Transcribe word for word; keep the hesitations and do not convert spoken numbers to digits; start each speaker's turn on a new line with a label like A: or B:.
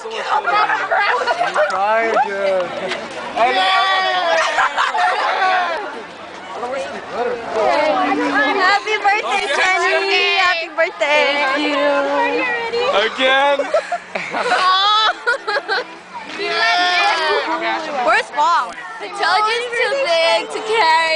A: cry again.
B: Happy birthday, Jenny! Happy birthday! Thank you.
A: Again?
B: Where's mom? I told you it's too big to carry.